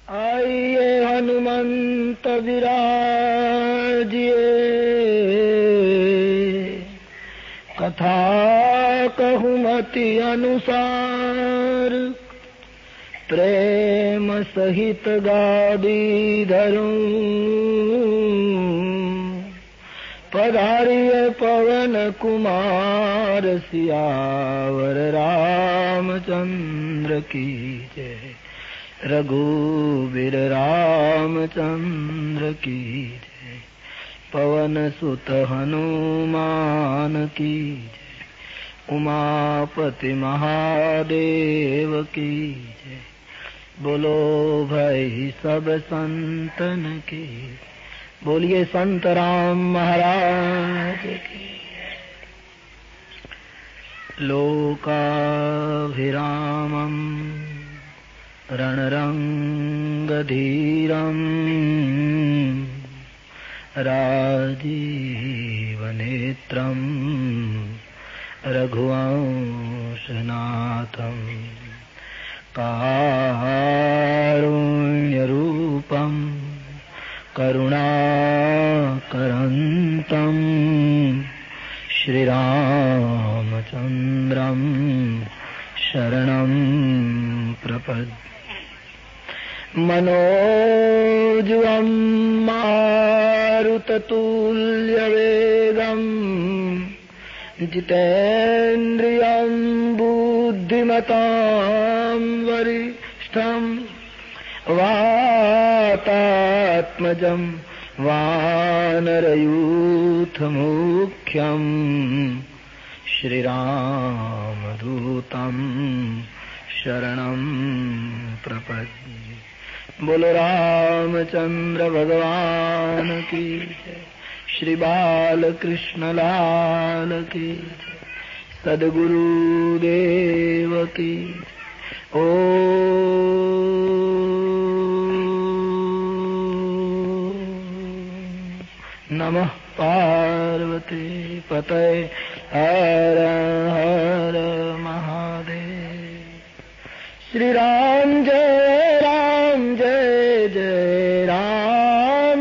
आइए हनुमंत विराजिए, कथा कहूमति अनुसार। प्रेम सहित गादी धरूं, पधारिए पवन कुमार। सियावर रामचंद्र की जय, रघुवीर रामचंद्र की जय। पवन सुत हनुमान की जय, उमापति महादेव की जय। बोलो भाई सब संतन की, बोलिए संत राम महाराज की। लोकाभिरामम् रणरंगधीरम्, राजीवनेत्रम् रघुवंशनाथम्। कारुण्यरूपम् करुणाकरन्तम्, श्रीरामचन्द्रम् शरणं प्रपद्ये। मनोजवं मारुततुल्यवेगम्, जितेन्द्रियं बुद्धिमतां वरिष्ठम्। वातात्मजं वानरयूथमुख्यम्, श्रीरामदूतं शरणं प्रपद्ये। बोलो रामचंद्र भगवान की जय, श्री बालकृष्ण लाल की जय, सद्गुरुदेव की जय। ओ नमः पार्वती पतये, हर हर महादेव। श्री राम जय जय राम,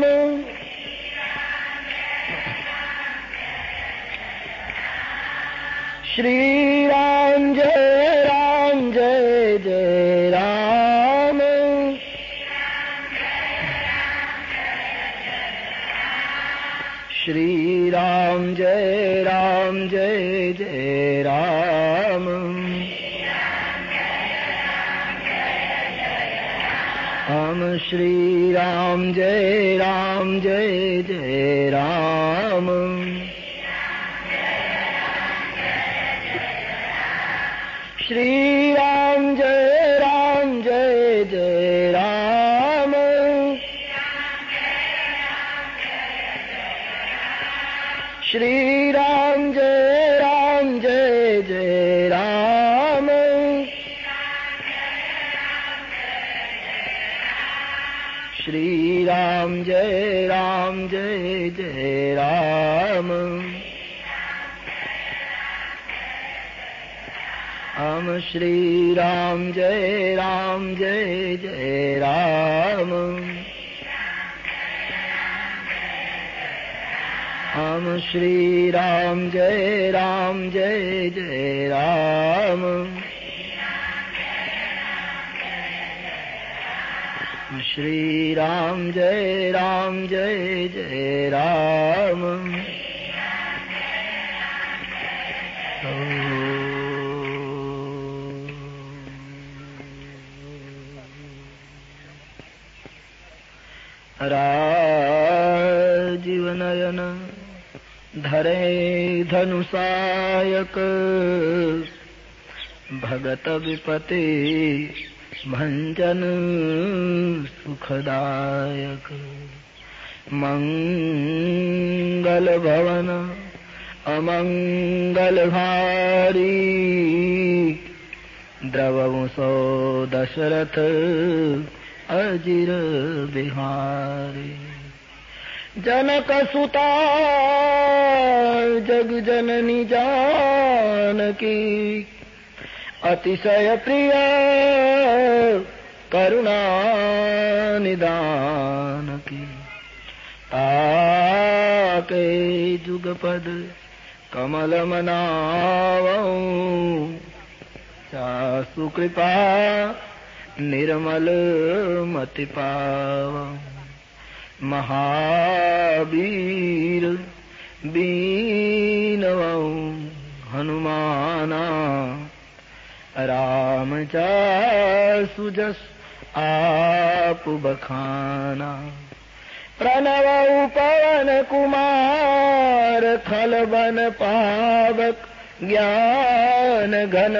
श्री राम जय जय राम। श्री राम जय जय राम। हम श्री राम जय जय राम। श्री राम जय जय राम। श्री राम जय जय राम। श्री राम जय जय राम। हम श्री राम जय जय राम। हम श्री राम जय जय राम। श्री राम जय जय राम। राजीव नयन धरे धनुषायक, भगत विपते भंजन सुखदायक। मंगल भवन अमंगल भारी, द्रवंसो दशरथ अजिर बिहारी। जनक सुता जग जननी जानकी, अतिशय प्रिय करुणा निदान की। ताके जुगपद कमल मनावऊं, चासु कृपा निर्मल मति पावऊं। महावीर बीनवऊं हनुमाना, राम चासु जस आप बखाना। प्रणवऊ पवन कुमार, खलबन पावक ज्ञान घन।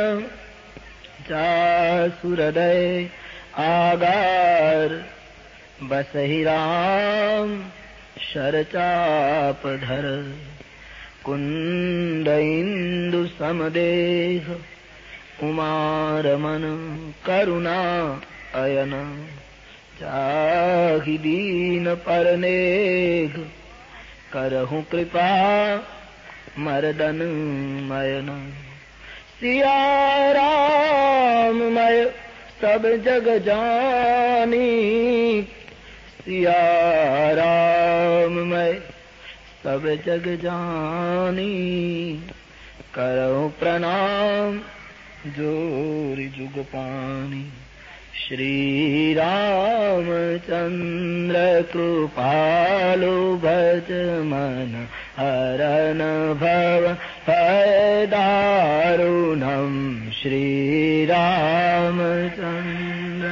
चासु हृदय आगार, बसहि राम शरचाप धर। कुंद इंदु समदेह, उमारमन करुणा अयन। चाहि दीन परनेघ, करहु कृपा मर्दन मयन। सिया राम मय सब जग जानी, सिया राम मय सब जग जानी। करो प्रणाम जोरि जुग पानी। श्री रामचंद्र कृपालु भज मन, हरन भव भय दारुणम्। श्री रामचंद्र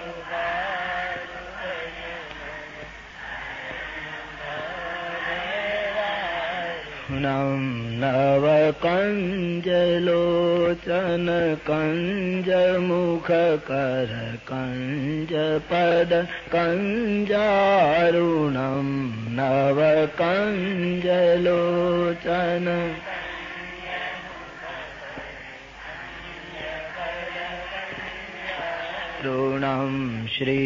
नव कंज लोचन, कंज मुख कर कंज पद कंजारुणम्। नव कंज लोचन ऋणम्। श्री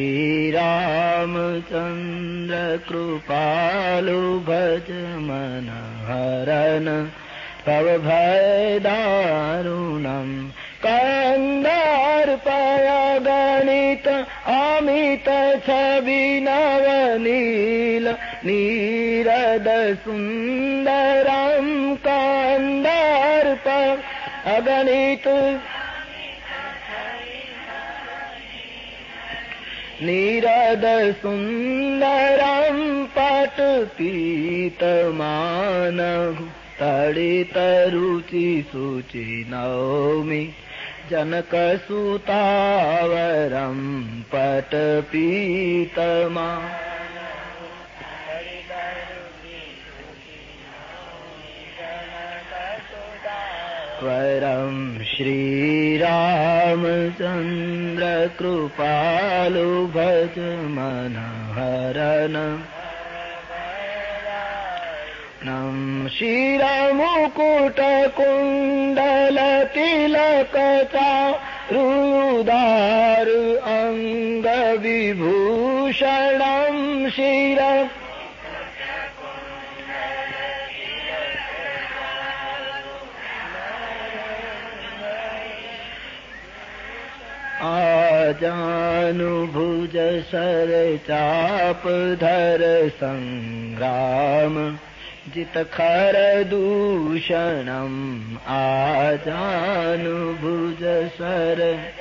रामचंद्र कृपालु भज मन, हरन भव भय दारुणम्। कंदार्पय गणित अमित छवि नवनील, नीरद सुंदरम्। कंदार्पय अगणित नीरद सुंदरम्। पट पीतमानहु, तडित रुचि सुचि नौमि। जनक सुतावरम् पट पीतमानहु, वरम्। श्री रामचंद्र कृपालु भज मन, हरन नम। शिरमुकुट कुंडल तिलक चारुदार, अंग विभूषणम्। शिर आजानुभुज सर चाप धर संग्राम, जित खर दूषणम्। आजानुभुज सर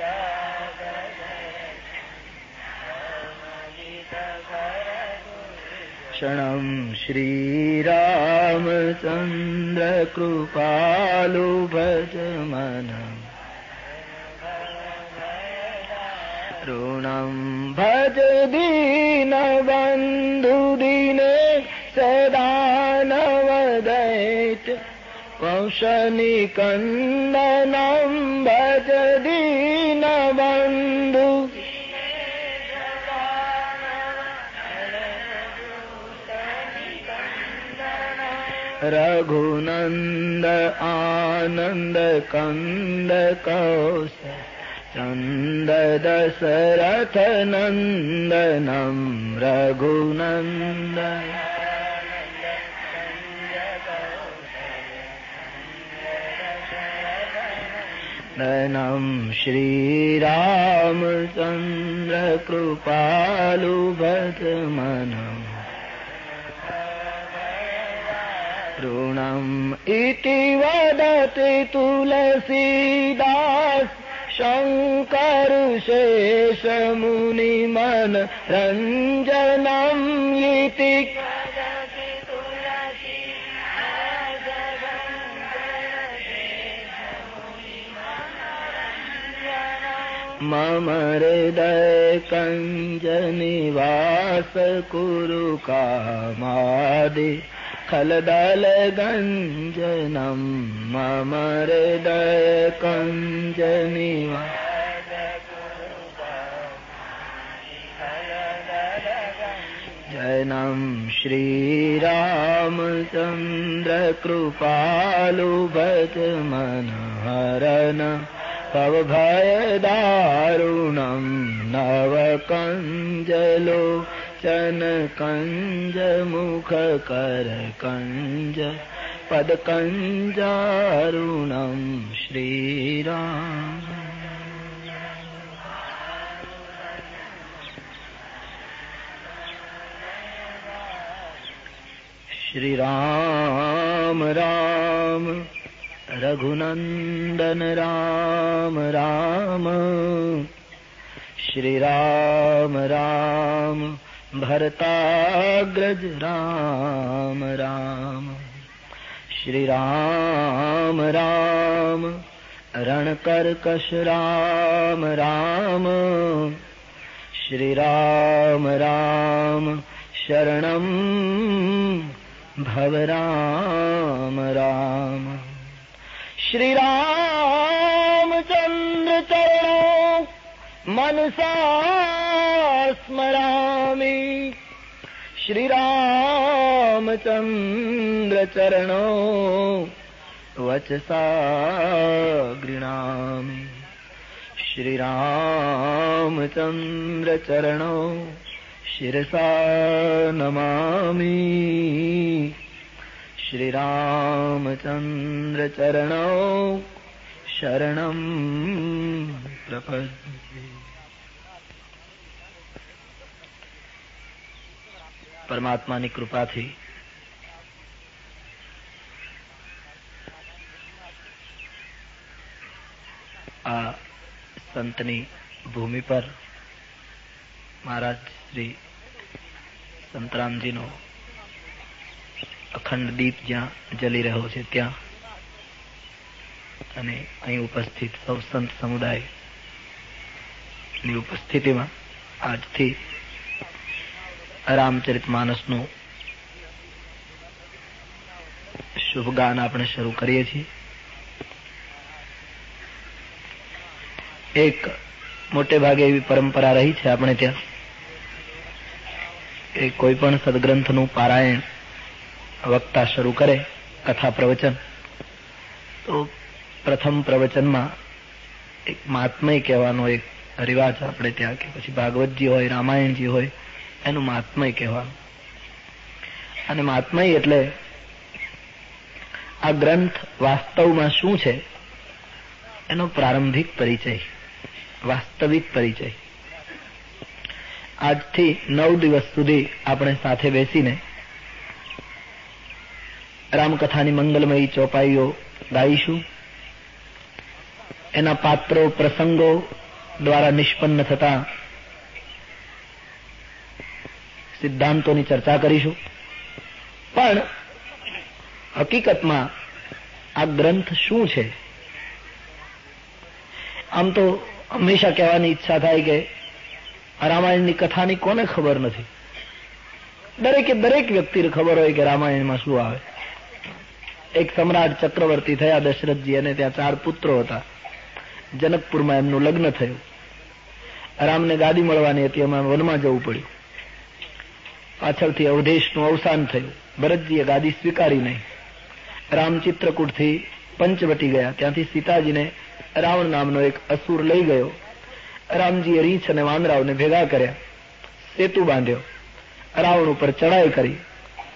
क्षणम्। श्री रामचंद्र कृपालु भज मन, ऋणम्। भज दीन बंधु दीने सदा नवदैत्य, वंशनि कंदनम्। भज दीन बंधु रघुनंद आनंद कंद कौशल, चंद दशरथ नंदनम्। रघुनंद नम श्रीरामचन्द्र कृपालु भद्रमनम् ऋणम् इति वदति तुलसीदास शङ्कर शेष मुनिमन रञ्जनम् इति मम हृदय कंज निवास कुरु कामादि खलदल गंजनम मम हृदय कंज निवास जयनम श्री रामचंद्र कृपालु भज मन हरन भव भय दारुणम नव कंजलो चन कंज मुख कर कंज पद कंजारुणम श्री राम। श्री राम राम रघुनंदन राम राम श्री राम राम भरताग्रज राम राम श्री राम राम रणकर्कश राम राम श्री राम राम शरणं भव राम राम। श्री रामचंद्र चरणों मनसा स्मरामि श्री रामचंद्र चरणों वचसा गृह्णामि श्री रामचंद्र चरणों शिरसा नमामि श्री रामचंद्र चरणों शरणं प्रपद्ये। પરમાત્માની કૃપાથી આ સંતની ભૂમિ પર મહારાજ શ્રી સંતરામજીનો અખંડ દીપ જ્યાં જલી રહ્યો છે ત્યાં અને અહીં ઉપસ્થિત સૌ સંત સમુદાયની ઉપસ્થિતિમાં આજથી રામચરિતમાનસનું શુભ ગાન આપણે શરૂ કરીએ છીએ। એક મોટે ભાગે એવી પરંપરા રહી છે આપણે ત્યાં કે કોઈ પણ સદગ્રંથનું પારાયણ વક્તા શરૂ કરે કથા પ્રવચન તો પ્રથમ પ્રવચનમાં એક મહાત્મય કહેવાનો એક રિવાજ આપણે ત્યાં કે પછી ભાગવતજી હોય રામાયણજી હોય એનું મહાત્મય કહેવાનું અને મહાત્મય એટલે આ ગ્રંથ વાસ્તવમાં શું છે એનો પ્રારંભિક પરિચય વાસ્તવિક પરિચય। આજથી 9 દિવસ સુધી આપણે સાથે બેસીને રામકથાની મંગલમયી ચોપાઈઓ ગાઈશું। એના પાત્રો પ્રસંગો દ્વારા નિષ્પન્ન થતા સિદ્ધાંતોની ચર્ચા કરીશું। પણ હકીકતમાં આ ગ્રંથ શું છે? આમ તો હંમેશા કહેવાની ઈચ્છા થાય કે રામાયણની કથાની કોને ખબર નથી? દરેક વ્યક્તિને ખબર હોય કે રામાયણમાં શું આવે। એક સમ્રાટ ચક્રવર્તી થયા દશરથજી અને ત્યાં 4 પુત્રો હતા। જનકપુરમાં એમનું લગ્ન થયું। રામને ગાદી મળવાની હતી, એમાં વનમાં જવું પડ્યું। પાછળથી અવધેશનું અવસાન થયું। ભરતજીએ ગાદી સ્વીકારી નહીં। રામ ચિત્રકૂટથી પંચવટી ગયા, ત્યાંથી સીતાજીને રાવણ નામનો એક અસુર લઈ ગયો। રામજીએ રીંછ અને વાંદરાઓને ભેગા કર્યા, સેતુ બાંધ્યો, રાવણ ઉપર ચડાઈ કરી।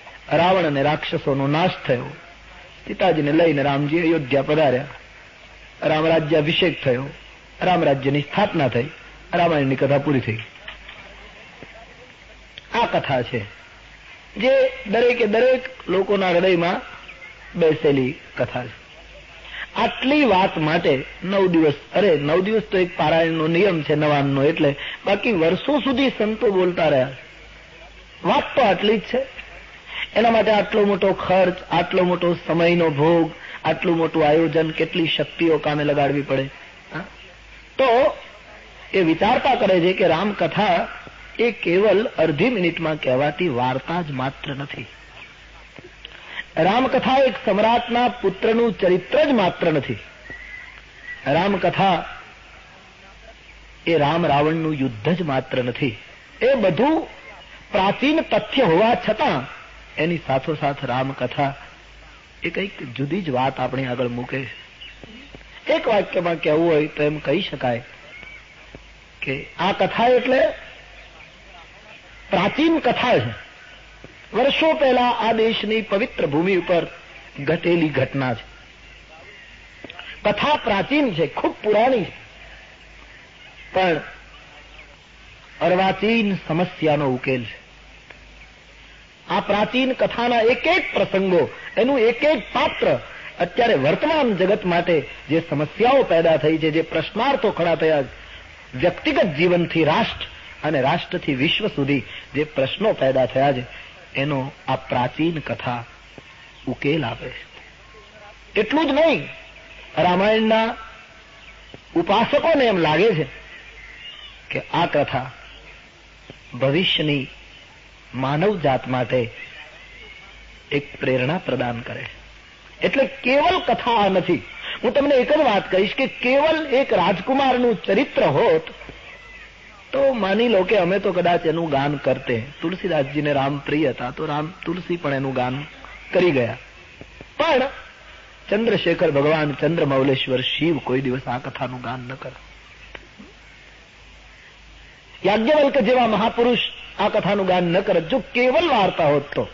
રાવણ અને રાક્ષસોનો નાશ થયો। સીતાજીને લઈને રામજી અયોધ્યા પધાર્યા। રામરાજ્ય અભિષેક થયો, રામરાજ્યની સ્થાપના થઈ, રામાયણની કથા પૂરી થઈ. આ કથા છે જે દરેકે દરેક લોકોના હૃદયમાં બેસેલી કથા છે. આટલી વાત માટે 9 દિવસ, 9 દિવસ તો એક પારાયણનો નિયમ છે નવાનનો, એટલે બાકી વર્ષો સુધી સંતો બોલતા રહ્યા. વાત તો આટલી જ છે. એના માટે આટલો મોટો ખર્ચ, આટલો મોટો સમયનો ભોગ, આટલું મોટું આયોજન, કેટલી શક્તિઓ કામે લગાડવી પડે. તો એ વિચારતા કરે છે કે રામકથા એ કેવલ અડધી મિનિટમાં કહેવાતી વાર્તા જ માત્ર નથી. રામકથા એક સમ્રાટના પુત્રનું ચરિત્ર જ માત્ર નથી. રામકથા એ રામ રાવણનું યુદ્ધ જ માત્ર નથી. એ બધું પ્રાચીન તથ્ય હોવા છતાં એની સાથોસાથ રામકથા એ કંઈક જુદી જ વાત આપણી આગળ મૂકે છે. એક વાક્યમાં કહેવું હોય તો એમ કહી શકાય કે આ કથા એટલે પ્રાચીન કથા છે. વર્ષો પહેલા આ દેશની પવિત્ર ભૂમિ ઉપર ઘટેલી ઘટના છે. કથા પ્રાચીન છે, ખૂબ પુરાણી છે, પણ અર્વાચીન સમસ્યાનો ઉકેલ છે. આ પ્રાચીન કથાના એક એક પ્રસંગો, એનું એક એક પાત્ર અત્યારે વર્તમાન જગત માટે જે સમસ્યાઓ પેદા થઈ છે, જે પ્રશ્નાર્થો ખડા થયા, વ્યક્તિગત જીવનથી રાષ્ટ્ર અને રાષ્ટ્રથી વિશ્વ સુધી જે પ્રશ્નો પેદા થયા છે, એનો આ પ્રાચીન કથા ઉકેલ આપે છે. એટલું જ નહીં, રામાયણના ઉપાસકોને એમ લાગે છે કે આ કથા ભવિષ્યની માનવ જાત માટે એક પ્રેરણા પ્રદાન કરે. એટલે કેવલ કથા આ નથી. હું તમને એક જ વાત કહીશ કે કેવલ એક રાજકુમારનું ચરિત્ર હોત તો માની લો કે અમે તો કદાચ એનું ગાન કરતે. તુલસીદાસજીને રામ પ્રિય હતા તો તુલસી પણ એનું ગાન કરી ગયા. પણ ચંદ્રશેખર ભગવાન, ચંદ્રમૌલેશ્વર શિવ કોઈ દિવસ આ કથાનું ગાન ન કરે. યાજ્ઞવલ્ક જેવા મહાપુરુષ આ કથાનું ગાન ન કરે. જો કેવલ વાર્તા હોત તો.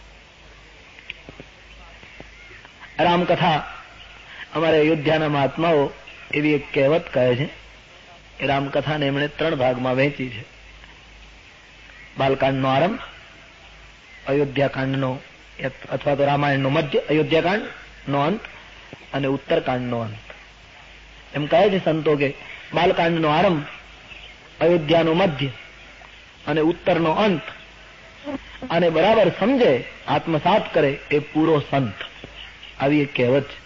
રામકથા અમારે અયોધ્યાના મહાત્માઓ એવી એક કહેવત કહે છે કે રામકથાને એમણે 3 ભાગમાં વહેંચી છે. બાલકાંડનો આરંભ, અયોધ્યાકાંડનો અથવા તો રામાયણનો મધ્ય, અયોધ્યાકાંડનો અંત અને ઉત્તરકાંડનો અંત. એમ કહે છે સંતો કે બાલકાંડનો આરંભ, અયોધ્યાનો મધ્ય અને ઉત્તરનો અંત, અને બરાબર સમજે, આત્મસાત કરે એ પૂરો સંત. આવી એક કહેવત છે.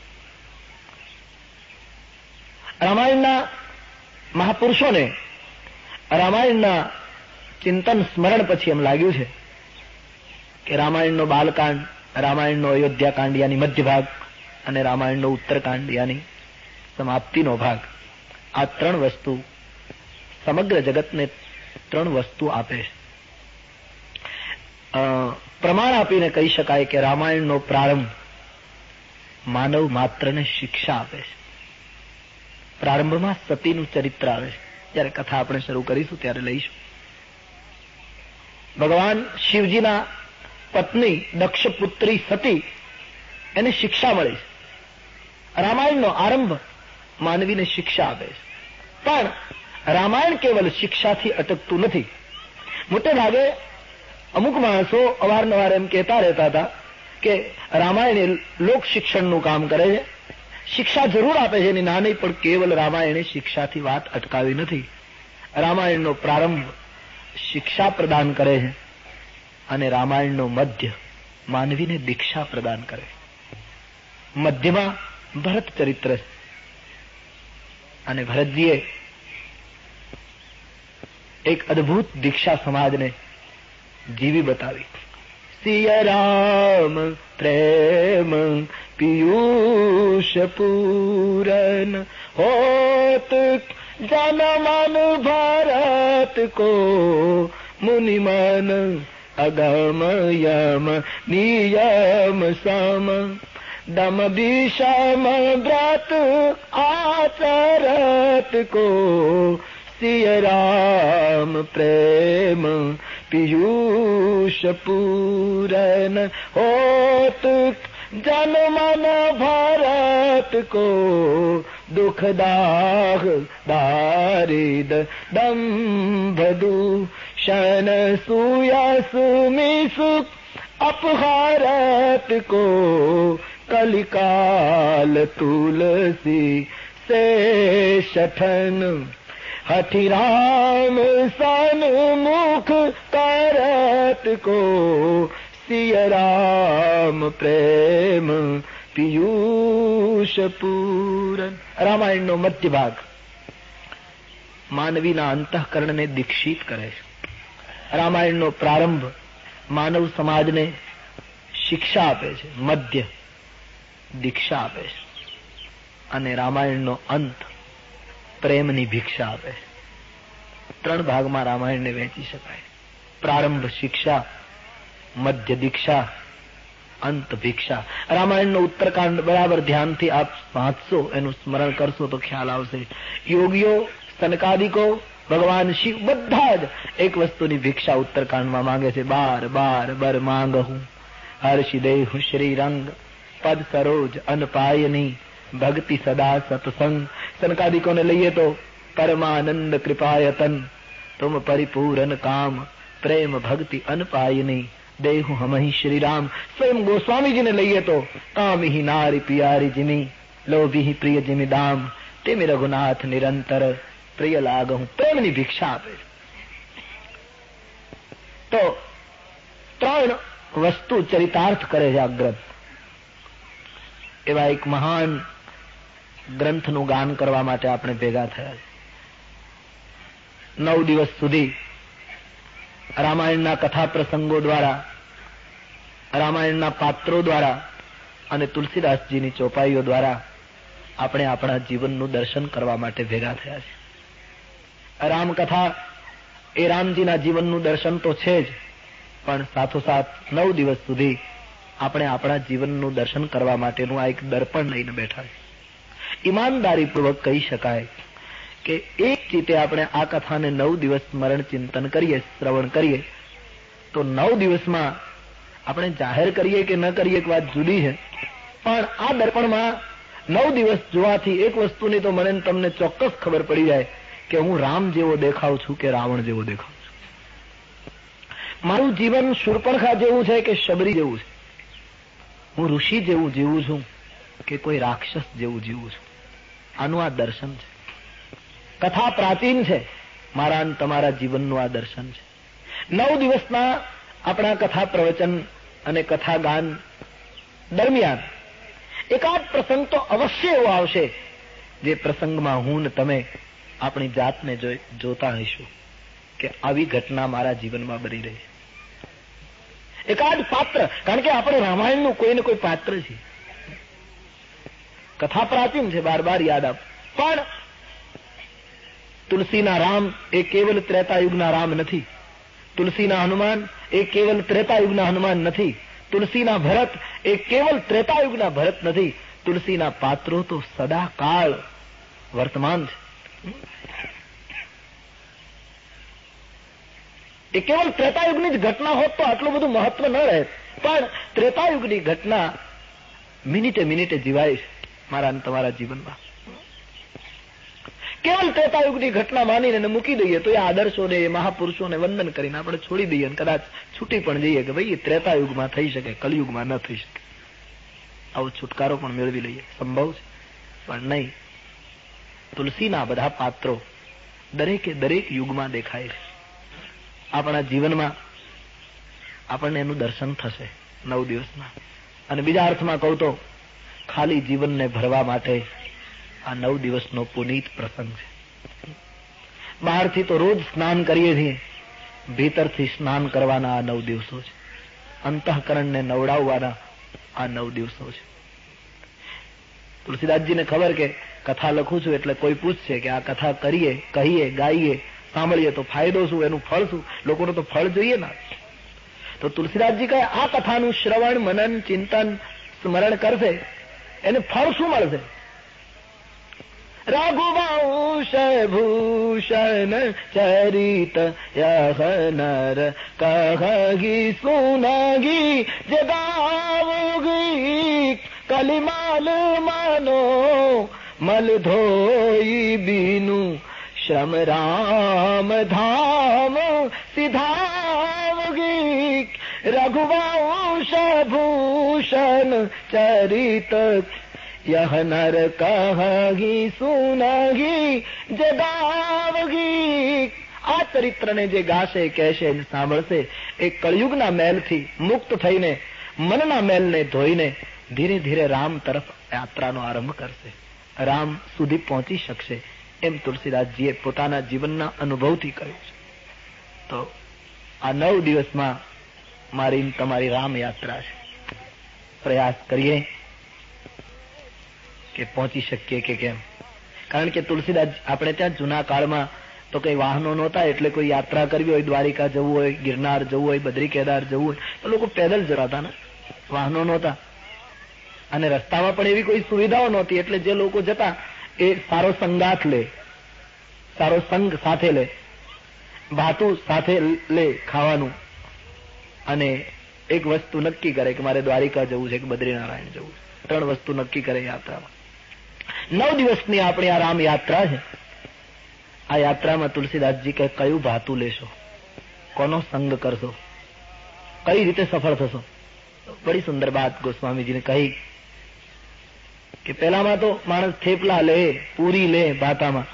રામાયણના મહાપુરુષોને રામાયણના ચિંતન સ્મરણ પછી એમ લાગ્યું છે કે રામાયણનો બાલકાંડ, રામાયણનો અયોધ્યાકાંડ યાની મધ્ય ભાગ અને રામાયણનો ઉત્તરકાંડ યાની સમાપ્તિનો ભાગ, આ 3 વસ્તુ સમગ્ર જગતને 3 વસ્તુ આપે છે. પ્રમાણ આપીને કહી શકાય કે રામાયણનો પ્રારંભ માનવ માત્રને શિક્ષા આપે છે. પ્રારંભમાં સતીનું ચરિત્ર આવે છે. જ્યારે કથા આપણે શરૂ કરીશું ત્યારે લઈશું. ભગવાન શિવજીના પત્ની દક્ષપુત્રી સતી, એને શિક્ષા મળી છે. રામાયણનો આરંભ માનવીને શિક્ષા આપે છે. પણ રામાયણ કેવલ શિક્ષાથી અટકતું નથી. મોટે ભાગે અમુક માણસો અવારનવાર એમ કહેતા રહેતા હતા કે રામાયણ એ લોક શિક્ષણનું કામ કરે છે, શિક્ષા જરૂર આપે છે એની ના નહીં, પણ કેવલ રામાયણે શિક્ષાથી વાત અટકાવી નથી. રામાયણનો પ્રારંભ શિક્ષા પ્રદાન કરે છે અને રામાયણનો મધ્ય માનવીને દીક્ષા પ્રદાન કરે. મધ્યમાં ભરત ચરિત્ર છે અને ભરતજીએ એક અદભુત દીક્ષા સમાજને જીવી બતાવી. સિય રામ પ્રેમ પિયુષ પૂરન હોત જન મન ભારત કો મુનિ મન અગમ યમ નિયમ સમ દમ વિષમ વ્રત આચરત કો સિય રામ પ્રેમ પિયુષ પૂરન હોત जन मन भारत को दुखदाह दारिद दंभ दूषण सुयस मिस अपहारत को कलिकाल तुलसी से शठन हठि राम सन्मुख करत को सिय राम प्रेम પિયુષ પૂરન. રામાયણનો મધ્ય ભાગ માનવીના અંતઃકરણને દીક્ષિત કરે છે. રામાયણનો પ્રારંભ માનવ સમાજને શિક્ષા આપે છે, મધ્ય દીક્ષા આપે છે, અને રામાયણનો અંત પ્રેમની ભિક્ષા આપે છે. 3 ભાગમાં રામાયણને વહેંચી શકાય. પ્રારંભ શિક્ષા, મધ્ય દીક્ષા, અંત ભિક્ષા. રામાયણનો ઉત્તરકાંડ બરાબર ધ્યાનથી આપ વાંચશો, એનું સ્મરણ કરશો તો ખ્યાલ આવશે. યોગીઓ, સનકાદિકો, ભગવાન શિવ બધા જ એક વસ્તુની ભિક્ષા ઉત્તરકાંડમાં માંગે છે. બાર બાર બર માંગહું હર્ષિ દેહુ શ્રી રંગ પદ સરોજ અનપાયની ભક્તિ સદા સત્સંગ. સનકાદિકોને લઈએ તો પરમાનંદ કૃપાયતન તુમ પરિપૂરન કામ પ્રેમ ભક્તિ અનપાયની દેહુ હમહી શ્રી રામ. સ્વયં ગોસ્વામીજીને લઈએ તો કામિહી નારી પિયારી જીમી લોભી પ્રિય જીમી દામ તેમી રઘુનાથ નિરંતર પ્રિય લાગહું. પ્રેમની ભિક્ષા આપે. તો 3 વસ્તુ ચરિતાર્થ કરે છે આ ગ્રંથ. એવા એક મહાન ગ્રંથનું ગાન કરવા માટે આપણે ભેગા થયા છે. 9 દિવસ સુધી રામાયણના કથા પ્રસંગો દ્વારા, રામાયણના પાત્રો દ્વારા અને તુલસીદાસજીની ચોપાઈઓ દ્વારા આપણે આપણા જીવનનું દર્શન કરવા માટે ભેગા થયા છે. રામકથા એ રામજીના જીવનનું દર્શન તો છે જ, પણ સાથોસાથ 9 દિવસ સુધી આપણે આપણા જીવનનું દર્શન કરવા માટેનું આ એક દર્પણ લઈને બેઠા છે. ઈમાનદારીપૂર્વક કહી શકાય કે એક ચીતે આપણે આ કથાને 9 દિવસ સ્મરણ ચિંતન કરીએ, શ્રવણ કરીએ, તો 9 દિવસમાં આપણે જાહેર કરીએ કે ન કરીએ એક વાત જુદી છે, પણ આ દર્પણમાં 9 દિવસ જોવાથી એક વસ્તુની તો મને તમને ચોક્કસ ખબર પડી જાય કે હું રામ જેવો દેખાઉં છું કે રાવણ જેવો દેખાઉં છું. મારું જીવન શૂર્પણખા જેવું છે કે શબરી જેવું છે. હું ઋષિ જેવું જીવું છું કે કોઈ રાક્ષસ જેવું જીવું છું. આનું આ દર્શન છે. કથા પ્રાચીન છે, મારા અને તમારા જીવનનું આ દર્શન છે. 9 દિવસના આપણા કથા પ્રવચન અને કથા ગાન દરમિયાન એકાદ પ્રસંગ તો અવશ્ય એવો આવશે જે પ્રસંગમાં હું ને તમે આપણી જાતને જોતા હઈશું કે આવી ઘટના મારા જીવનમાં બની રહી છે. એકાદ પાત્ર, કારણ કે આપણે રામાયણનું કોઈ ને કોઈ પાત્ર છે. કથા પ્રાચીન છે, બાર બાર યાદ આપ. પણ તુલસીના રામ એ કેવલ ત્રેતાયુગના રામ નથી. તુલસીના હનુમાન એ કેવલ ત્રેતાયુગના હનુમાન નથી. તુલસીના ભરત એ કેવલ ત્રેતાયુગના ભરત નથી. તુલસીના પાત્રો તો સદા કાળ વર્તમાન છે. એ કેવલ ત્રેતાયુગની જ ઘટના હોત તો આટલું બધું મહત્વ ન રહે, પણ ત્રેતાયુગની ઘટના મિનિટે મિનિટે જીવાય છે મારા અને તમારા જીવનમાં. કેવલ ત્રેતાયુગની ઘટના માનીને મૂકી દઈએ તો એ આદર્શોને, એ મહાપુરુષોને વંદન કરીને આપણે છોડી દઈએ અને કદાચ છૂટી પણ જઈએ કે ભાઈ એ ત્રેતાયુગમાં થઈ શકે, કલયુગમાં ન થઈ શકે. આવો છુટકારો પણ મેળવી લઈએ, સંભવ છે. પણ નહીં, તુલસીના બધા પાત્રો દરેકે દરેક યુગમાં દેખાય છે. આપણા જીવનમાં આપણને એનું દર્શન થશે 9 દિવસમાં. અને બીજા અર્થમાં કહું તો ખાલી જીવનને ભરવા માટે આ 9 દિવસનો પુનીત પ્રસંગ છે. બહારથી તો રોજ સ્નાન કરીએ છીએ, ભીતરથી સ્નાન કરવાના આ 9 દિવસો છે. અંતઃકરણને નવડાવવાના આ 9 દિવસો છે. તુલસીદાસજીને ખબર કે કથા લખું છું એટલે કોઈ પૂછશે કે આ કથા કરીએ, કહીએ, ગાઈએ, સાંભળીએ તો ફાયદો શું, એનું ફળ શું? લોકોને તો ફળ જોઈએ ના. તો તુલસીદાસજી કહે આ કથાનું શ્રવણ, મનન, ચિંતન, સ્મરણ કરશે એને ફળ શું મળશે? रघुवंश भूषण चरित यह नर कही सुनगी जगावगी कलिमाल मानो मल धोई बीनु श्रम राम धाम सिधावगी रघुवंश भूषण चरित यह नर કહી સુનગી જગાવગી। આ ચરિત્રને જે ગાશે, કહેશે, સાંભળશે એ કળયુગના મેલથી મુક્ત થઈને મનના મેલને ધોઈને ધીરે ધીરે રામ તરફ યાત્રાનો આરંભ કરશે, રામ સુધી પહોંચી શકશે, એમ તુલસીદાસજીએ પોતાના જીવનના અનુભવથી કહ્યું છે। તો આ 9 દિવસમાં મારી તમારી રામ યાત્રા છે। પ્રયાસ કરીએ કે પહોંચી શકીએ કે કેમ। કારણ કે તુલસીદાસ આપણે ત્યાં જૂના કાળમાં તો કઈ વાહનો નહોતા, એટલે કોઈ યાત્રા કરવી હોય, દ્વારિકા જવું હોય, ગિરનાર જવું હોય, બદ્રી કેદાર જવું હોય તો લોકો પેદલ જતા ને, વાહનો નહોતા અને રસ્તામાં પણ એવી કોઈ સુવિધાઓ નહોતી, એટલે જે લોકો જતા એ સારો સંગાથ લે, સારો સંગ સાથે લે, ભાતું સાથે લે ખાવાનું, અને એક વસ્તુ નક્કી કરે કે મારે દ્વારિકા જવું છે કે બદ્રીનારાયણ જવું છે, 3 વસ્તુ નક્કી કરે યાત્રામાં। 9 દિવસની આપણી આ રામ યાત્રા છે। આ યાત્રામાં તુલસીદાસજી કે કયું ભાતું લેશો, કોનો સંગ કરશો, કઈ રીતે સફળ થશો। બડી સુંદર વાત ગોસ્વામીજીને કહી કે પહેલામાં તો માણસ થેપલા લે, પૂરી લે ભાતામાં,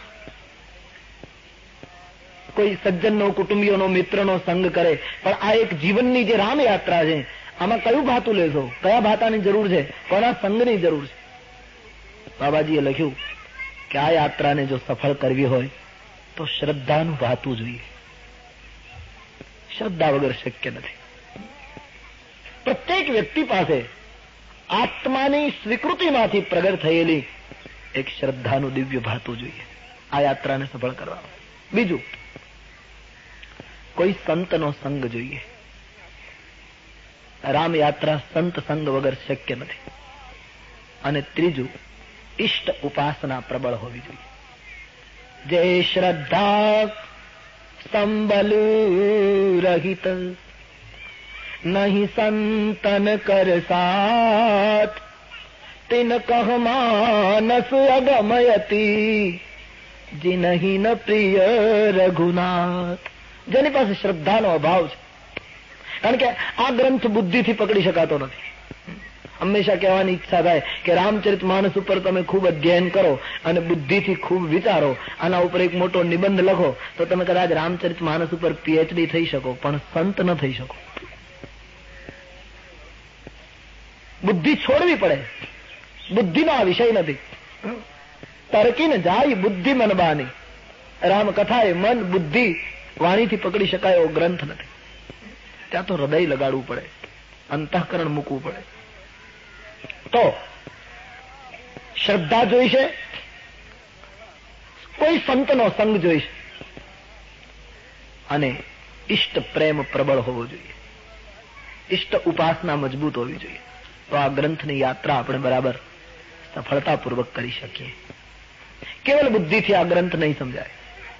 કોઈ સજ્જનનો, કુટુંબીઓનો, મિત્રનો સંગ કરે, પણ આ એક જીવનની જે રામ યાત્રા છે આમાં કયું ભાતું લેશો, કયા ભાતાની જરૂર છે, કોના સંગની જરૂર છે। બાબાજીએ લખ્યું કે આ યાત્રાને જો સફળ કરવી હોય તો શ્રદ્ધાનું ભાતું જોઈએ, શ્રદ્ધા વગર શક્ય નથી। પ્રત્યેક વ્યક્તિ પાસે આત્માની સ્વીકૃતિમાંથી પ્રગટ થયેલી એક શ્રદ્ધાનું દિવ્ય ભાતું જોઈએ આ યાત્રાને સફળ કરવા। બીજું, કોઈ સંતનો સંગ જોઈએ। રામ યાત્રા સંત સંગ વગર શક્ય નથી। અને ત્રીજું, ઇષ્ટ ઉપાસના પ્રબળ હોવી જોઈએ। જે શ્રદ્ધા સંબલ રહિત નહીં સંતન કર સાથ તિન કહ માનસ અગમયતી जिनहि न प्रिय रघुनाथ। જેની પાસે શ્રદ્ધાનો અભાવ છે, કારણ કે આ ગ્રંથ બુદ્ધિથી પકડી શકાતો નથી। હંમેશા કહેવાની ઈચ્છા થાય કે રામચરિત માનસ ઉપર તમે ખૂબ અધ્યયન કરો અને બુદ્ધિથી ખૂબ વિચારો, આના ઉપર એક મોટો નિબંધ લખો તો તમે કદાચ રામચરિત માનસ ઉપર પીએચડી થઈ શકો, પણ સંત ન થઈ શકો। બુદ્ધિ છોડવી પડે, બુદ્ધિનો આ વિષય નથી। તરકીને જાય બુદ્ધિ મન બાની, રામ કથા એ મન, બુદ્ધિ, વાણીથી પકડી શકાય એવો ગ્રંથ નથી। ત્યાં તો હૃદય લગાડવું પડે, અંતઃકરણ મૂકવું પડે। તો શ્રદ્ધા જોઈશે, કોઈ સંતનો સંગ જોઈશે, અને ઇષ્ટ પ્રેમ પ્રબળ હોવો જોઈએ, ઇષ્ટ ઉપાસના મજબૂત હોવી જોઈએ। તો આ ગ્રંથની યાત્રા આપણે બરાબર સફળતાપૂર્વક કરી શકીએ। કેવલ બુદ્ધિથી આ ગ્રંથ નહીં સમજાય।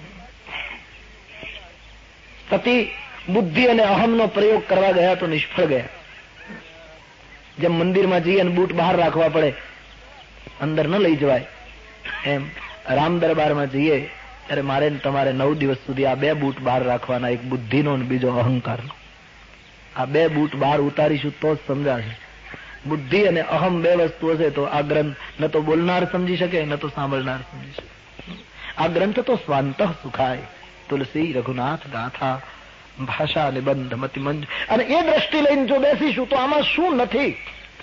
સતી બુદ્ધિ અને અહમનો પ્રયોગ કરવા ગયા તો નિષ્ફળ ગયા। જેમ મંદિરમાં જઈએ અને બૂટ બહાર રાખવા પડે, અંદર ન લઈ જવાય, એમ રામ દરબારમાં જઈએ ત્યારે મારે તમારે 9 દિવસ સુધી આ 2 બૂટ બહાર રાખવાના, એક બુદ્ધિનો અને બીજો અહંકારનો। આ 2 બૂટ બહાર ઉતારીશું તો જ સમજાશે। બુદ્ધિ અને અહમ 2 વસ્તુ હશે તો આ ગ્રંથ ન તો બોલનાર સમજી શકે, ન તો સાંભળનાર સમજી શકે। આ ગ્રંથ તો સ્વાંતઃ સુખાય, તુલસી રઘુનાથ ગાથા ભાષા નિબંધ મતિ મંજ, અને એ દ્રષ્ટિ લઈને જો બેસીશું તો આમાં શું નથી।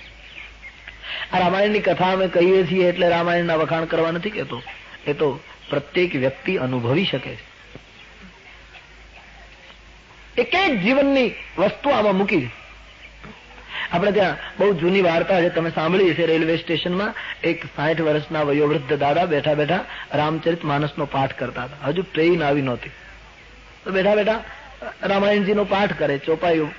આ રામાયણની કથા અમે કહીએ છીએ એટલે રામાયણના વખાણ કરવા નથી કહેતો, એ તો પ્રત્યેક વ્યક્તિ અનુભવી શકે છે। એક એક જીવનની વસ્તુ આમાં મૂકી છે। આપણે ત્યાં બહુ જૂની વાર્તા છે, તમે સાંભળી હશે। રેલવે સ્ટેશનમાં એક 60 વર્ષના વયોવૃદ્ધ દાદા બેઠા બેઠા રામચરિત માનસનો પાઠ કરતા હતા। હજુ ટ્રેન આવી નહોતી, તો બેઠા બેઠા રામાયણજીનો પાઠ કરે, ચોપાઈઓ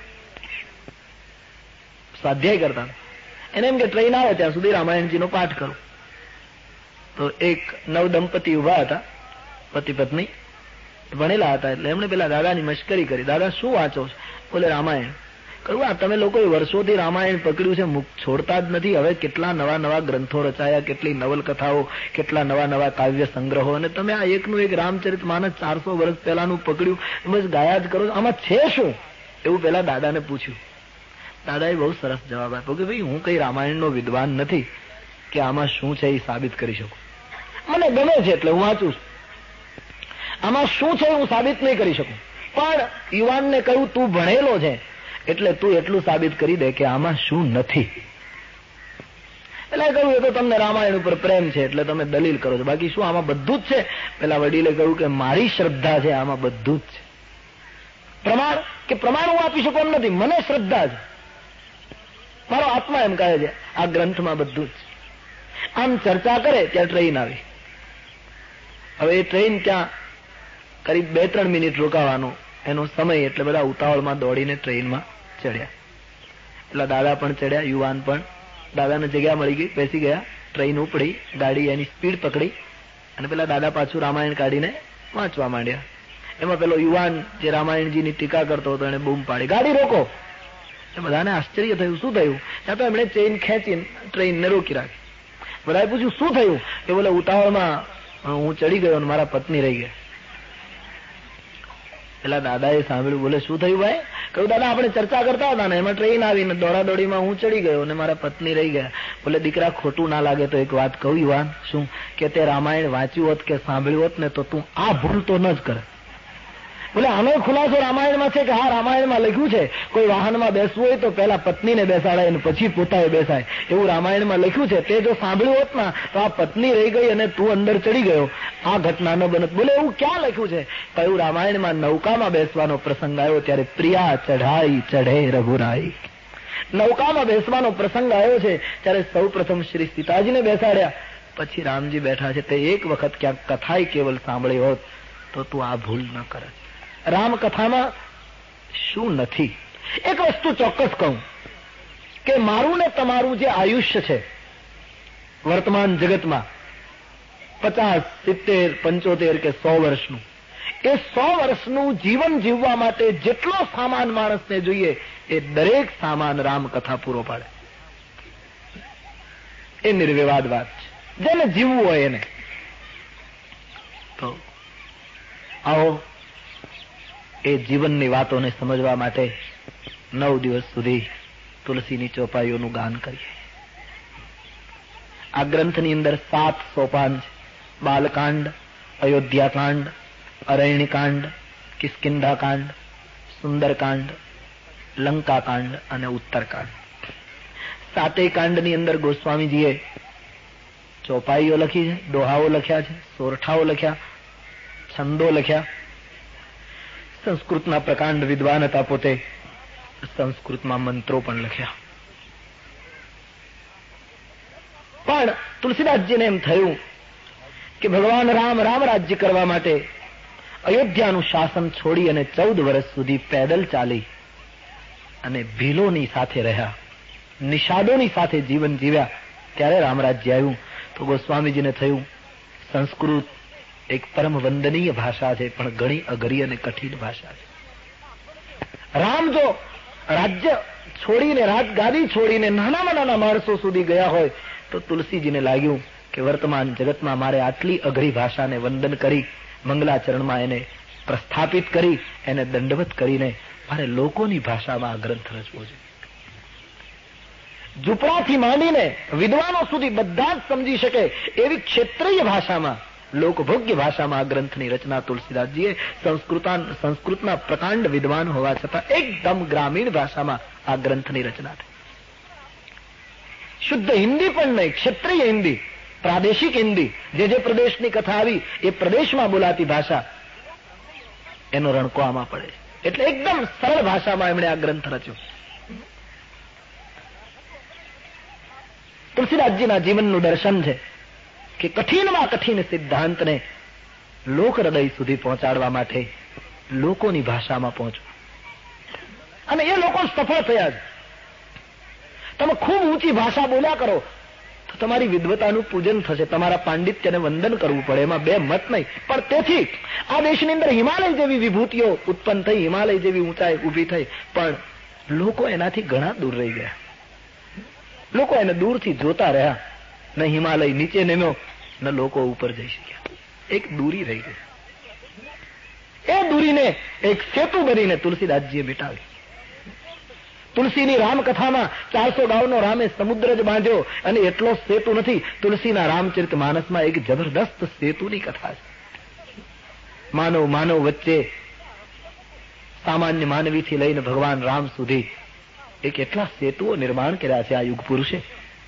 સ્વાધ્યાય કરતા। એને એમ કે ટ્રેન આવે ત્યાં સુધી રામાયણજીનો પાઠ કરો। તો એક નવ દંપતી ઉભા હતા, પતિ પત્ની ભણેલા હતા, એટલે એમણે પેલા દાદાની મશ્કરી કરી, દાદા શું વાંચો છો? બોલે રામાયણ. કહ્યું આ તમે લોકોએ વર્ષોથી રામાયણ પકડ્યું છે, છોડતા જ નથી, હવે કેટલા નવા નવા ગ્રંથો રચાયા, કેટલી નવલકથાઓ, કેટલા નવા નવા કાવ્ય સંગ્રહો, અને તમે આ એકનું એક રામચરિત માનસ 400 વર્ષ પહેલાનું પકડ્યું, બસ ગાયા જ કરો, આમાં છે શું? એવું પેલા દાદાને પૂછ્યું. દાદાએ બહુ સરસ જવાબ આપ્યો કે ભાઈ હું કઈ રામાયણનો વિદ્વાન નથી કે આમાં શું છે એ સાબિત કરી શકું. મને ગમે છે એટલે હું વાંચું છું, આમાં શું છે હું સાબિત નહીં કરી શકું. પણ યુવાનને કહ્યું તું ભણેલો છે એટલે તું એટલું સાબિત કરી દે કે આમાં શું નથી. એટલે કહ્યું એ તો તમને રામાયણ ઉપર પ્રેમ છે એટલે તમે દલીલ કરો છો, બાકી શું આમાં બધું જ છે? પેલા વડીલે કહ્યું કે મારી શ્રદ્ધા છે, આમાં બધું જ છે. પ્રમાણ કે પ્રમાણ હું આપી શકું એમ નથી, મને શ્રદ્ધા છે, મારો આત્મા એમ કહે છે આ ગ્રંથમાં બધું જ. આમ ચર્ચા કરે ત્યાં ટ્રેન આવી. હવે એ ટ્રેન ત્યાં કરીબ 2-3 મિનિટ રોકાવાનો એનો સમય, એટલે બધા ઉતાવળમાં દોડીને ટ્રેનમાં ચડ્યા. એટલે દાદા પણ ચડ્યા, યુવાન પણ. દાદાને જગ્યા મળી ગઈ, બેસી ગયા, ટ્રેન ઉપડી, ગાડી એની સ્પીડ પકડી અને પેલા દાદા પાછું રામાયણ કાઢીને વાંચવા માંડ્યા. એમાં પેલો યુવાન જે રામાયણજીની ટીકા કરતો હતો એને બૂમ પાડી, ગાડી રોકો. એ બધાને આશ્ચર્ય થયું, શું થયું? ત્યાં તો એમણે ચેઇન ખેંચીને ટ્રેનને રોકી રાખી. બધાએ પૂછ્યું શું થયું? એ બોલે ઉતાવળમાં હું ચડી ગયો અને મારા પત્ની રહી ગયા. પેલા દાદાએ સાંભળ્યું, બોલે શું થયું ભાઈ? કહ્યું દાદા આપણે ચર્ચા કરતા હતા ને એમાં ટ્રેન આવીને દોડાદોડીમાં હું ચડી ગયો અને મારા પત્ની રહી ગયા. બોલે દીકરા ખોટું ના લાગે તો એક વાત કહું યુવાન, શું કે તે રામાયણ વાંચ્યું હોત કે સાંભળ્યું હોત ને તો તું આ ભૂલ તો ન જ કરે. બોલે આનો ખુલાસો રામાયણમાં છે કે હા રામાયણમાં લખ્યું છે કોઈ વાહનમાં બેસવું હોય તો પહેલા પત્નીને બેસાડાય અને પછી પોતાએ બેસાય, એવું રામાયણમાં લખ્યું છે. તે જો સાંભળ્યું હોત ના તો આ પત્ની રહી ગઈ અને તું અંદર ચડી ગયો, આ ઘટના ન બનત. બોલે એવું ક્યાં લખ્યું છે? કહ્યું રામાયણમાં નૌકામાં બેસવાનો પ્રસંગ આવ્યો ત્યારે પ્રિયા ચઢાઈ ચઢે રઘુરાઈ. નૌકામાં બેસવાનો પ્રસંગ આવ્યો છે ત્યારે સૌ પ્રથમ શ્રી સીતાજીને બેસાડ્યા, પછી રામજી બેઠા છે. તે એક વખત ક્યાંક કથાય કેવલ સાંભળી હોત તો તું આ ભૂલ ન કરત. રામકથામાં શું નથી? એક વસ્તુ ચોક્કસ કહું કે મારું ને તમારું જે આયુષ્ય છે વર્તમાન જગતમાં 50, 70, 75 કે 100 વર્ષનું, એ 100 વર્ષનું જીવન જીવવા માટે જેટલો સામાન માણસને જોઈએ એ દરેક સામાન રામકથા પૂરો પાડે. એ નિર્વિવાદ વાત છે, જેને જીવવું હોય એને. તો આવો એ જીવનની વાતોને સમજવા માટે 9 દિવસ સુધી તુલસીની ચોપાઈઓનું ગાન કરીએ. આ ગ્રંથની અંદર 7 સોપાન છે: બાલકાંડ, અયોધ્યાકાંડ, અરણ્યકાંડ, કિષ્કિંધાકાંડ, સુંદરકાંડ, લંકાકાંડ અને ઉત્તરકાંડ. 7 કાંડની અંદર ગોસ્વામીજીએ ચોપાઈઓ લખી છે, દોહાઓ લખ્યા છે, સોરઠાઓ લખ્યા, છંદો લખ્યા. સંસ્કૃતના પ્રકાંડ વિદ્વાન હતા પોતે, સંસ્કૃતમાં મંત્રો પણ લખ્યા. પણ તુલસીદાસજીને એમ થયું કે ભગવાન રામ રામ રાજ્ય કરવા માટે અયોધ્યાનું શાસન છોડી અને 14 વર્ષ સુધી પેદલ ચાલી અને ભીલોની સાથે રહ્યા, નિષાદોની સાથે જીવન જીવ્યા, ત્યારે રામરાજ્ય આવ્યું. તો ગોસ્વામીજીને થયું સંસ્કૃત એક પરમ વંદનીય ભાષા છે પણ ઘણી અઘરી અને કઠિન ભાષા છે. રામ જો રાજ્ય છોડીને, રાજગાદી છોડીને નાનામાં નાના માણસો સુધી ગયા હોય તો તુલસીજીને લાગ્યું કે વર્તમાન જગતમાં મારે આટલી અઘરી ભાષાને વંદન કરી, મંગલાચરણમાં એને પ્રસ્થાપિત કરી, એને દંડવત કરીને મારે લોકોની ભાષામાં આ ગ્રંથ રચવો છે. ઝૂંપડાથી માંડીને વિદ્વાનો સુધી બધા જ સમજી શકે એવી ક્ષેત્રીય ભાષામાં, લોકભોગ્ય ભાષામાં આ ગ્રંથની રચના તુલસીદાસજીએ સંસ્કૃતના પ્રકાંડ વિદ્વાન હોવા છતાં એકદમ ગ્રામીણ ભાષામાં આ ગ્રંથની રચના થઈ. શુદ્ધ હિન્દી પણ નહીં, ક્ષેત્રીય હિન્દી, પ્રાદેશિક હિન્દી, જે પ્રદેશની કથા આવી એ પ્રદેશમાં બોલાતી ભાષા, એનો રણકો આમાં પડે. એટલે એકદમ સરળ ભાષામાં એમણે આ ગ્રંથ રચ્યો. તુલસીદાસજીના જીવનનું દર્શન છે કે કઠિનમાં કઠિન સિદ્ધાંતને લોક હૃદય સુધી પહોંચાડવા માટે લોકોની ભાષામાં પહોંચવું, અને એ લોકો સફળ થયા છે. તમે ખૂબ ઊંચી ભાષા બોલ્યા કરો, તો તમારી વિદ્વતાનું પૂજન થશે, તમારા પાંડિત્યને વંદન કરવું પડે, એમાં બે મત નહીં. પણ તેથી આ દેશની અંદર હિમાલય જેવી વિભૂતિઓ ઉત્પન્ન થઈ, હિમાલય જેવી ઊંચાઈ ઉભી થઈ, પણ લોકો એનાથી ઘણા દૂર રહી ગયા. લોકો એને દૂરથી જોતા રહ્યા. ન હિમાલય નીચે નમ્યો, ન લોકો ઉપર જઈ શક્યા. એક દૂરી રહી ગઈ. એ દૂરીને એક સેતુ બનીને તુલસીદાસજીએ મિટાવી. તુલસીની રામકથામાં 400 ગાઉનો રામે સમુદ્ર જ બાંધ્યો, અને એટલો સેતુ નથી. તુલસીના રામચરિત માનસમાં એક જબરદસ્ત સેતુની કથા છે. માનવ વચ્ચે, સામાન્ય માનવીથી લઈને ભગવાન રામ સુધી એક એટલા સેતુઓ નિર્માણ કર્યા છે આ યુગ પુરુષે.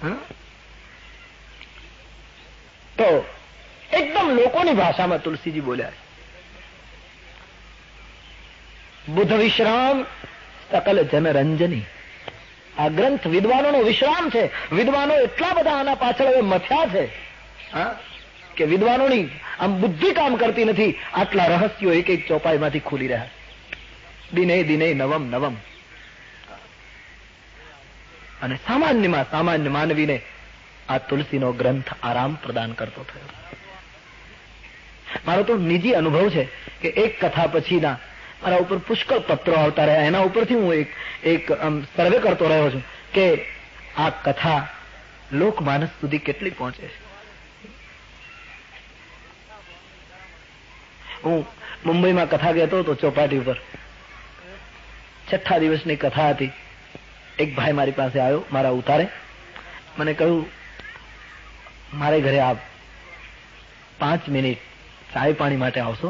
તો એકદમ લોકોની ભાષામાં તુલસીજી બોલ્યા છે. બુદ્ધ વિશ્રામ સકલ જનરંજની. આ ગ્રંથ વિદ્વાનોનો વિશ્રામ છે. વિદ્વાનો એટલા બધા આના પાછળ હવે મથ્યા છે કે વિદ્વાનોની આમ બુદ્ધિ કામ કરતી નથી. આટલા રહસ્યો એક એક ચોપાઈમાંથી ખુલી રહ્યા. દિને દિને નવમ નવમ. અને સામાન્યમાં સામાન્ય માનવીને આ તુલસીનો ગ્રંથ આરામ પ્રદાન કરતો થયો. મારો તો નિજી અનુભવ છે કે એક કથા પછીના મારા ઉપર પુષ્કળ પત્રો આવતા રહ્યા. એના ઉપરથી હું એક સર્વે કરતો રહ્યો છું કે આ કથા લોકમાનસ સુધી કેટલી પહોંચે છે. હું મુંબઈમાં કથા કહેતો હતો ચોપાટી ઉપર. 6 દિવસની કથા હતી. એક ભાઈ મારી પાસે આવ્યો મારા ઉતારે. મને કહ્યું, મારે ઘરે આપ 5 મિનિટ ચાય પાણી માટે આવશો?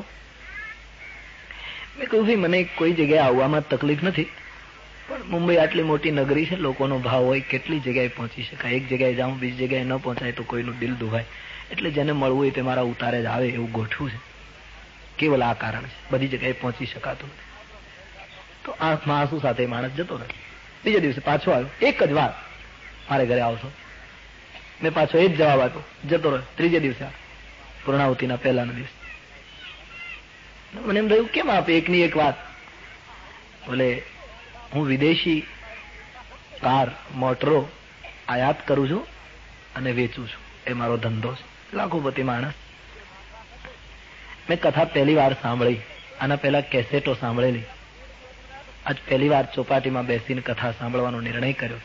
મેં કહ્યું, ભાઈ મને કોઈ જગ્યાએ આવવામાં તકલીફ નથી, પણ મુંબઈ આટલી મોટી નગરી છે, લોકોનો ભાવ હોય, કેટલી જગ્યાએ પહોંચી શકાય. એક જગ્યાએ જાઉં, બીજી જગ્યાએ ન પહોંચાય તો કોઈનું દિલ દુભાય. એટલે જેને મળવું હોય તે મારા ઉતારે જ આવે એવું ગોઠવું છે. કેવલ આ કારણ છે, બધી જગ્યાએ પહોંચી શકાતું નથી. તો આંખમાં આંસુ સાથે માણસ જતો રહે. બીજા દિવસે પાછો આવ્યો, એક જ વાર, મારે ઘરે આવશો? મેં પાછો એ જ જવાબ આપ્યો, જતો રહ્યો. ત્રીજે દિવસે પૂર્ણાવતીના પહેલાના દિવસે મને એમ થયું, કેમ આપે એકની એક વાત? બોલે, હું વિદેશી કાર મોટરો આયાત કરું છું અને વેચું છું, એ મારો ધંધો છે. લાખોપતિ માણસ. મેં કથા પહેલી વાર સાંભળી. આના પહેલા કેસેટો સાંભળેલી. આજ પહેલી વાર ચોપાટીમાં બેસીને કથા સાંભળવાનો નિર્ણય કર્યો.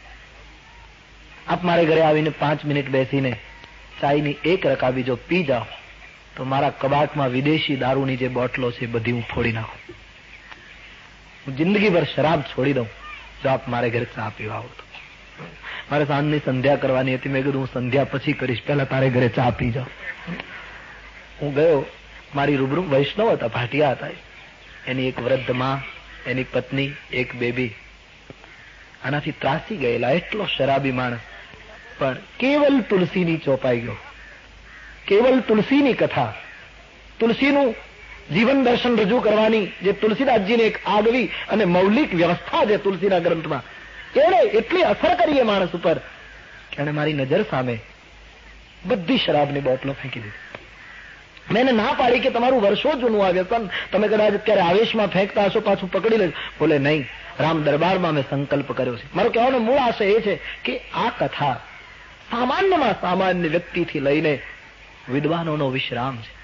આપ મારે ઘરે આવીને 5 મિનિટ બેસીને ચાયની એક રકાબી જો પી જાઓ તો મારા કબાટમાં વિદેશી દારૂની જે બોટલો છે બધી હું ફોડી નાખું. હું જિંદગીભર શરાબ છોડી દઉં જો આપ મારે ઘરે ચા પીવા આવો તો. મારે સાંજની સંધ્યા કરવાની હતી. મેં કીધું, હું સંધ્યા પછી કરીશ, પહેલા તારે ઘરે ચા પી જાઓ. હું ગયો. મારી રૂબરૂ વૈષ્ણવ હતા, ભાટિયા હતા. એની એક વૃદ્ધ માં, એની પત્ની, એક બેબી આનાથી ત્રાસી ગયેલા. એટલો શરાબી માણસ, પણ કેવલ તુલસીની ચોપાઈ ગયો. કેવલ તુલસીની કથા, તુલસીનું જીવન દર્શન રજૂ કરવાની જે તુલસીદાસજીને એક આગવી અને મૌલિક વ્યવસ્થા છે તુલસીના ગ્રંથમાં, એને એટલી અસર કરી એ માણસ ઉપર કે એને મારી નજર સામે બધી શરાબની બોટલો ફેંકી દીધી. મેં એને ના પાડી કે તમારું વર્ષો જૂનું આ વ્યસન તમે કદાચ અત્યારે આવેશમાં ફેંકતા હશો, પાછું પકડી લેજો. બોલે, નહીં, રામ દરબારમાં મેં સંકલ્પ કર્યો છે. મારો કહેવાનો મૂળ આશય એ છે કે આ કથા સામાન્યમાં સામાન્ય વ્યક્તિથી લઈને વિદ્વાનોનો વિશ્રામ છે.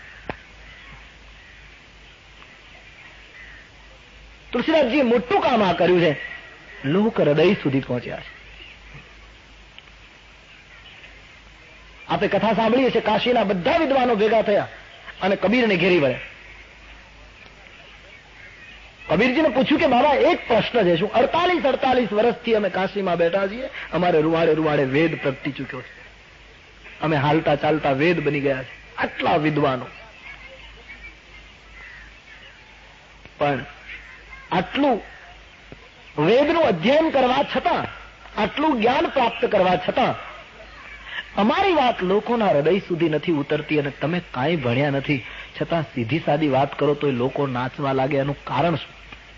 તુલસીદાસજીએ મોટું કામ આ કર્યું છે. લોક હૃદય સુધી પહોંચ્યા છે. આપણે કથા સાંભળીએ છીએ, કાશીના બધા વિદ્વાનો ભેગા થયા અને કબીરને ઘેરી વળ્યા. કબીરજીને પૂછ્યું કે બાબા, એક પ્રશ્ન છે, શું 48 વર્ષથી અમે કાશીમાં બેઠા છીએ, અમારે રૂવાડે રૂવાડે વેદ પ્રગટી ચૂક્યો છે, અમે હાલતા ચાલતા વેદ બની ગયા છે, આટલા વિદ્વાનો, પણ આટલું વેદનું અધ્યયન કરવા છતાં, આટલું જ્ઞાન પ્રાપ્ત કરવા છતાં અમારી વાત લોકોના હૃદય સુધી નથી ઉતરતી, અને તમે કાંઈ ભણ્યા નથી છતાં સીધી સાદી વાત કરો તો લોકો નાચવા લાગે. એનું કારણ શું?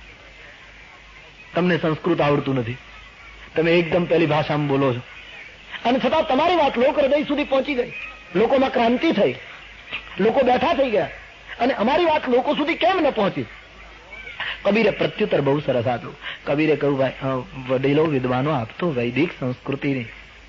તમને સંસ્કૃત આવડતું નથી, તમે એકદમ પેલી ભાષામાં બોલો છો, અને છતાં તમારી વાત લોક હૃદય સુધી પહોંચી ગઈ, લોકોમાં ક્રાંતિ થઈ, લોકો બેઠા થઈ ગયા, અને અમારી વાત લોકો સુધી કેમ ન પહોંચી? કબીરે પ્રત્યુત્તર બહુ સરસ આપ્યું. કબીરે કહ્યું, ભાઈ વડીલો વિદ્વાનો, આપ તો વૈદિક સંસ્કૃતિની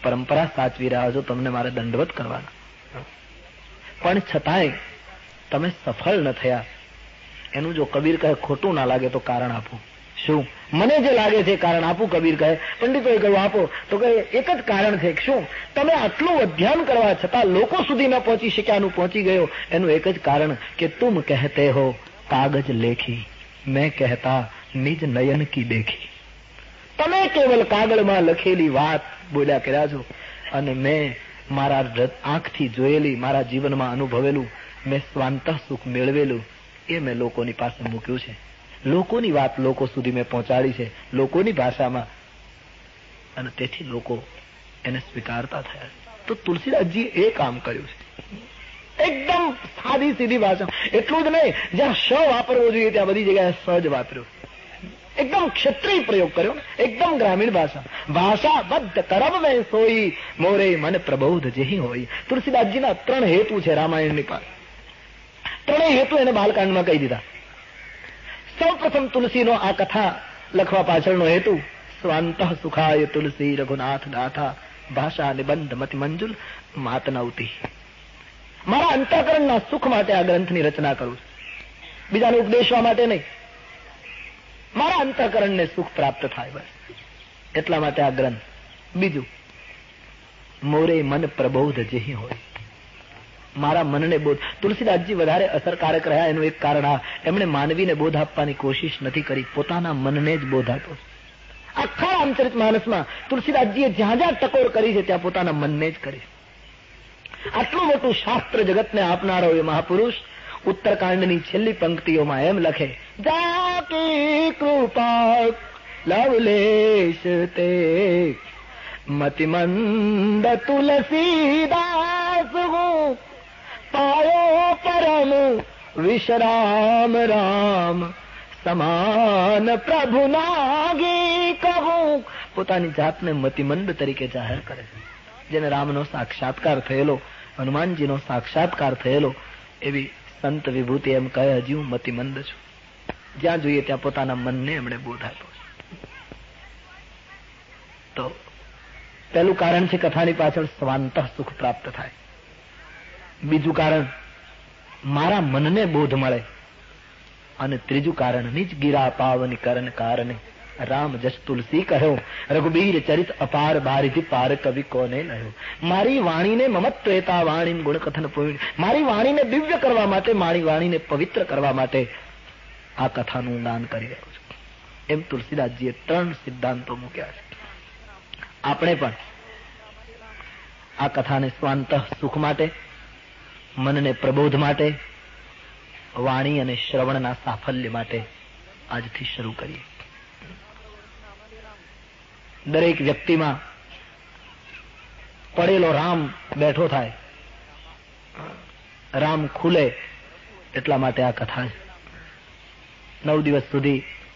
પરંપરા સાચવી રહ્યા છો, તમને મારે દંડવત કરવાના, પણ છતાંય તમે સફળ ન થયા. એનું જો કબીર કહે ખોટું ના લાગે તો કારણ આપો. શું? મને જે લાગે છે કારણ આપું. કબીર કહે, પંડિતોએ કહ્યું આપો, તો કહે એક જ કારણ છે. શું? તમે આટલું અધ્યયન કરવા છતાં લોકો સુધી ન પહોંચી શક્યાનું પહોંચી ગયો, એનું એક જ કારણ કે તુમ કહેતે હો કાગજ લેખી, મેં કહેતા નિજ નયન કી દેખી. તમે કેવલ કાગળમાં લખેલી વાત બોલ્યા કર્યા છો, અને મેં મારા આંખથી જોયેલી, મારા જીવનમાં અનુભવેલું, મેં સ્વાંતઃ સુખ મેળવેલું, એ મેં લોકોની પાસે મૂક્યું છે. લોકોની વાત લોકો સુધી મેં પહોંચાડી છે, લોકોની ભાષામાં, અને તેથી લોકો એને સ્વીકારતા થયા. તો તુલસીદાસજી એ કામ કર્યું છે. એકદમ સાદી સીધી ભાષા. એટલું જ નહીં, જ્યાં શ વાપરવો જોઈએ ત્યાં બધી જગ્યાએ સ જ વાપર્યો. એકદમ ક્ષત્રિય પ્રયોગ કર્યો, એકદમ ગ્રામીણ ભાષા. ભાષા બદ્ધ કરમ મેં સોઈ, મોરે મન પ્રબોધ જેહી હોય. તુલસીદાસજીના 3 હેતુ છે રામાયણની પાસે. 3 હેતુ એને બાલકાંડમાં કહી દીધા. સૌ પ્રથમ તુલસીનો આ કથા લખવા પાછળનો હેતુ સ્વાંતઃ સુખાય તુલસી રઘુનાથ દાથા ભાષા નિબંધ મતિ મંજુલ માતનવતી. મારા અંતઃકરણના સુખ માટે આ ગ્રંથની રચના કરું છું, બીજાને ઉપદેશવા માટે નહીં. મારા અંતઃકરણને સુખ પ્રાપ્ત થાય, બસ એટલા માટે આ ગ્રંથ. બીજું, મોરે મન પ્રબોધ જેહી હોય, મારા મનને બોધ. તુલસીદાસજી વધારે અસરકારક રહ્યા એનું એક કારણ આ, એમણે માનવીને બોધ આપવાની કોશિશ નથી કરી, પોતાના મનને જ બોધ આપ્યો. આખા રામચરિતમાનસમાં તુલસીદાસજીએ જ્યાં જ્યાં ટકોર કરી છે ત્યાં પોતાના મનને જ કરી. આટલું મોટું શાસ્ત્ર જગતને આપનારો એ મહાપુરુષ ઉત્તરકાંડની છેલ્લી પંક્તિઓમાં એમ લખે, જાકી કૃપા લવલેશ તે મતિમંદ તુલસીદાસ હું પાયો પરમ વિશ્રામ રામ સમાન પ્રભુ નાગી કહું. પોતાની જાતને મતિમંદ તરીકે જાહેર કરે છે. જેને રામનો સાક્ષાત્કાર થયેલો, હનુમાનજીનો સાક્ષાત્કાર થયેલો, એવી સંત વિભૂતિ એમ કહે, હજી હું મતિમંદ છું. જ્યાં જોઈએ ત્યાં પોતાના મનને એમણે બોધ આપ્યો. તો પહેલું કારણ છે કથાની પાછળ સ્વાંતઃ સુખ પ્રાપ્ત થાય. બીજું કારણ મારા મનને બોધ મળે, અને ત્રીજું કારણ નિજ ગીરા પાવની કરણ કારણે રામ જસ તુલસી કહ્યો, રઘુબીર ચરિત અપાર બારિધિ પાર કવિ કોને લયો. મારી વાણીને મમત્વેતા વાણી ગુણ કથન પૂર્ણ, મારી વાણીને દિવ્ય કરવા માટે, મારી વાણીને પવિત્ર કરવા માટે આ કથાનું દાન કરી રહ્યો છું. એમ તુલસીદાસજીએ 3 સિદ્ધાંતો મૂક્યા છે. આપણે પણ આ કથાને સ્વાંતઃ સુખ માટે, મનને પ્રબોધ માટે, વાણી અને શ્રવણના સાફલ્ય માટે આજથી શરૂ કરીએ. દરેક વ્યક્તિમાં પડેલો રામ બેઠો થાય, રામ ખુલે, એટલા માટે આ કથા છે. 9 દિવસ સુધી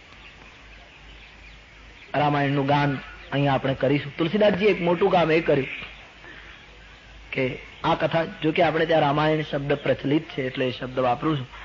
રામાયણનું ગાન અહીંયા આપણે કરીશું. તુલસીદાસજી એક મોટું કામ એ કર્યું કે આ કથા, જો કે આપણે ત્યાં રામાયણ શબ્દ પ્રચલિત છે એટલે એ શબ્દ વાપરું છું.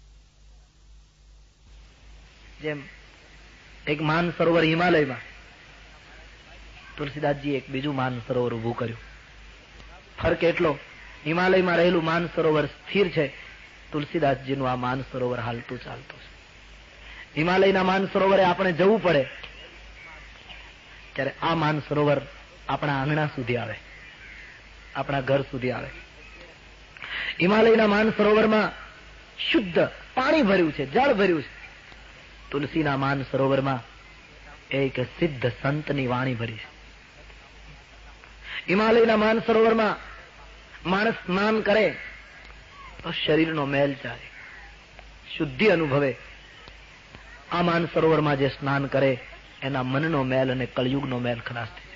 જેમ એક માન સરોવર હિમાલયમાં, તુલસીદાસજી એક બીજું માન સરોવર ઉભું કર્યું. ફરક એટલો, હિમાલયમાં રહેલું માન સરોવર સ્થિર છે, તુલસીદાસજીનું આ માન સરોવર હાલતું ચાલતું છે. હિમાલયના માન સરોવરે આપણે જવું પડે ત્યારે આ માન સરોવર આપણા આંગણા સુધી આવે, આપણા ઘર સુધી આવે. હિમાલયના માન સરોવરમાં શુદ્ધ પાણી ભર્યું છે, જળ ભર્યું છે. તુલસીના માન સરોવરમાં એક સિદ્ધ સંતની વાણી ભરી છે. હિમાલયના માન સરોવરમાં માણસ સ્નાન કરે તો શરીરનો મેલ જાય, શુદ્ધિ અનુભવે. આ માન સરોવરમાં જે સ્નાન કરે એના મનનો મેલ અને કળયુગનો મેલ ખલાસ થાય.